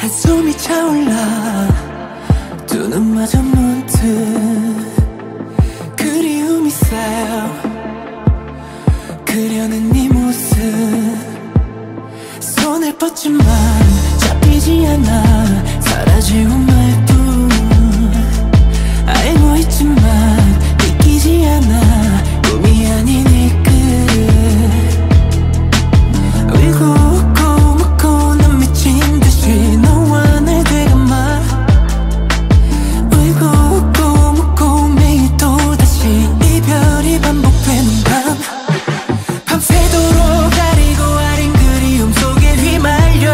한숨이 차올라 두 눈마저 문득 그리움이 쌓여 그려낸 네 모습 손을 뻗지만 잡히지 않아 사라지고 말 뿐 알고 있지만 믿기지 않아 꿈이 아닌 이 끝 울고 웃고 묻고 난 미친 듯이 너와 날 되감아 울고 웃고 묻고 매일 또다시 이별이 반복되는 밤 밤새도록 가리고 아린 그리움 속에 휘말려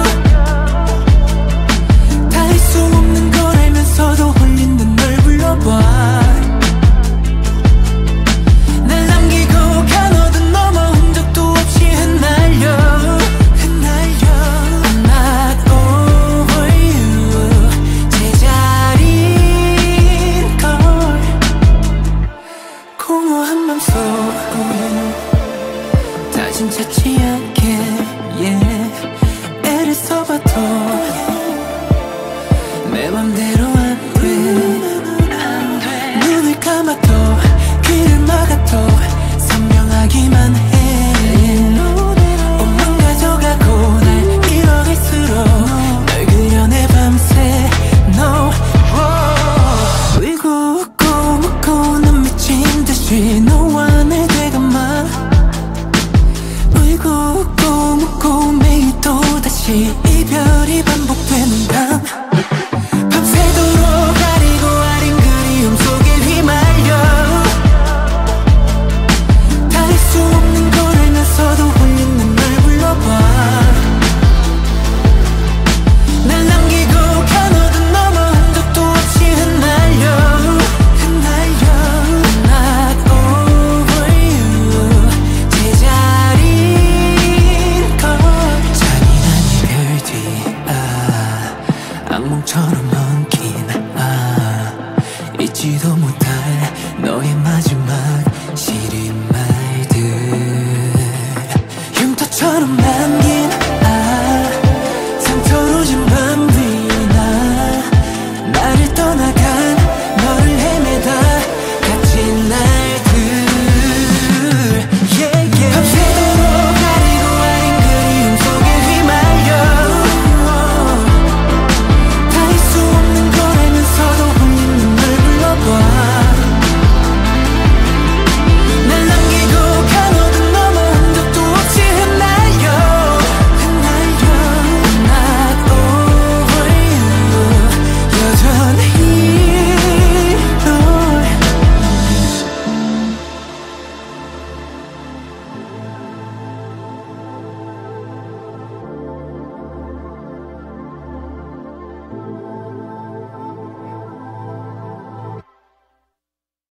닿을 수 없는 걸 알면서도 홀리는 널 불러봐 날 남기고 가너든 넘어 흔적도 없이 흩날려 I'm not over you 제자리인걸 공허한 맘속 다진 찾지 않게 애를 써봐도 내 맘대로 안 돼 눈을 감아도 귀를 막아도 선명하기만 해 옷만 가져가고 날 잃어갈수록 널 그려내 밤새 No 울고 웃고 묻고 난 미친 듯이 너와 날 되감아 울고 웃고 묻고 매일 또다시 이별이 반복되는 밤 밤새도록 가리고 아린 그리움 속에 휘말려 닿을 수 없는 걸 알면서도 홀리는 날 불러봐 날 남기고 가너든 넘어 흔적도 없이 흩날려 I'm not over you 제자리인걸 잔인한 이별 뒤 악몽처럼 엉킨 잊지도 못해